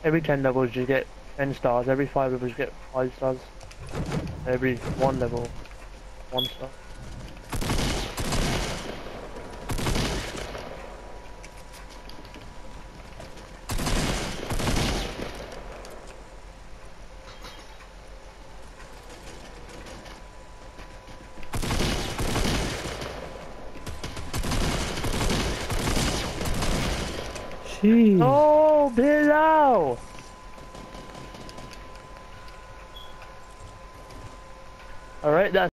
Every 10 levels you get 10 stars. Every 5 levels you get 5 stars. Every 1 level, 1 star. Jeez. Oh, below! Alright, that's